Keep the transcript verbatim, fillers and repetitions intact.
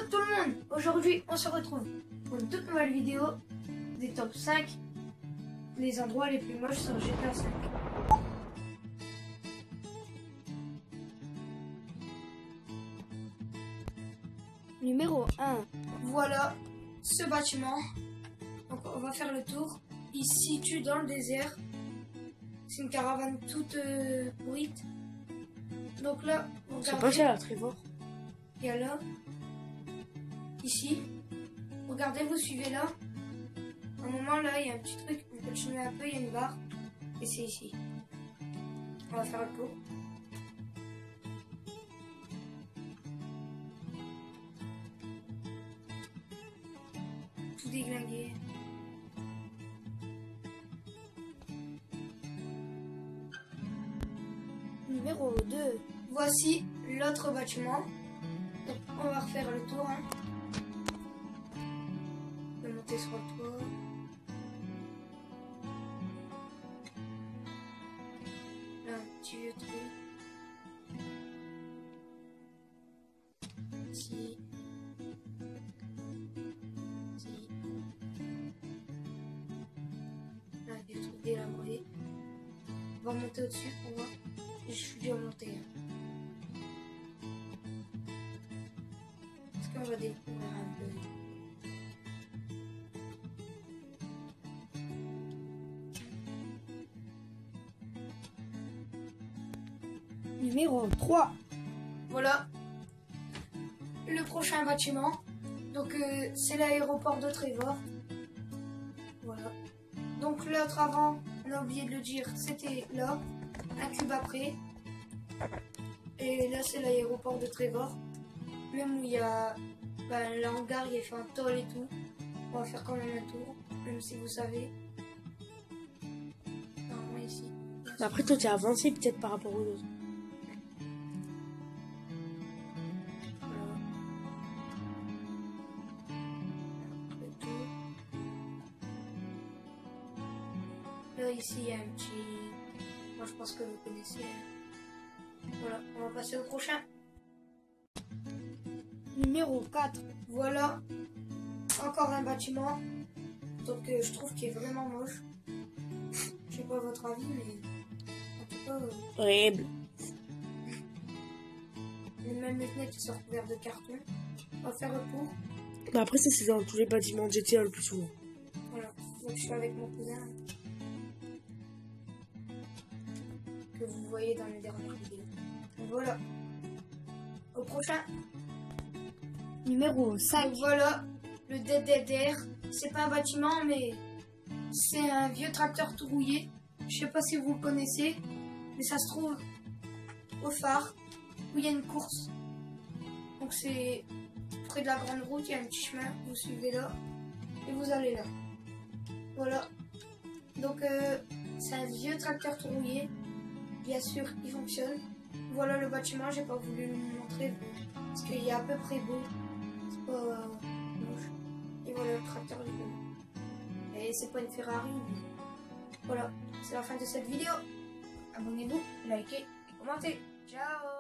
tout le monde, aujourd'hui on se retrouve pour une toute nouvelle vidéo des top cinq des endroits les plus moches sur G T A cinq. Numéro un. Voilà ce bâtiment. Donc on va faire le tour. Il se situe dans le désert. C'est une caravane toute euh, pourrite. Donc là, vous C'est pas regardez, cher, Trevor. il y a là, ici. Regardez, vous suivez là. À un moment là, il y a un petit truc. Vous continuez un peu, il y a une barre. Et c'est ici. On va faire le tour. Tout déglingué. Numéro deux. Voici l'autre bâtiment. Donc, on va refaire le tour. Hein. On va monter sur le toit. Là, un petit vieux truc. Ici. Ici. Là, un vieux truc délabré. On va monter au-dessus pour voir. Je suis dû monter. Est-ce qu'on va découvrir un peu? Numéro trois. Voilà le prochain bâtiment. Donc euh, c'est l'aéroport de Trevor. Voilà. Donc l'autre avant, on a oublié de le dire, c'était là, un cube après. Et là c'est l'aéroport de Trevor. Même où il y a ben, l'hangar, il est fait en tôle et tout. On va faire quand même un tour, même si vous savez. Normalement ici. Après, toi, t'es avancé peut-être par rapport aux autres. Là, ici, il y a un petit... Moi, je pense que vous connaissez. Voilà, on va passer au prochain. Numéro quatre. Voilà, encore un bâtiment. Donc, euh, je trouve qu'il est vraiment moche. Je sais pas votre avis, mais... En tout cas... Euh... Horrible. Même les fenêtres, ils sont recouvertes de carton. On va faire le tour. Bah après, ça, c'est dans tous les bâtiments de G T A le plus souvent. Voilà, donc je suis avec mon cousin. Que vous voyez dans les dernières vidéos. Donc voilà. Au prochain. Numéro cinq. Donc voilà, le D D D R. C'est pas un bâtiment, mais c'est un vieux tracteur tout rouillé. Je sais pas si vous le connaissez, mais ça se trouve au phare où il y a une course. Donc c'est près de la grande route, il y a un petit chemin. Vous suivez là et vous allez là. Voilà. Donc euh, c'est un vieux tracteur tout rouillé. Bien sûr, il fonctionne. Voilà le bâtiment, j'ai pas voulu le montrer parce qu'il est à peu près beau. C'est pas euh, moche. Et voilà le tracteur du coup. Et c'est pas une Ferrari. Mais... Voilà, c'est la fin de cette vidéo. Abonnez-vous, likez et commentez. Ciao.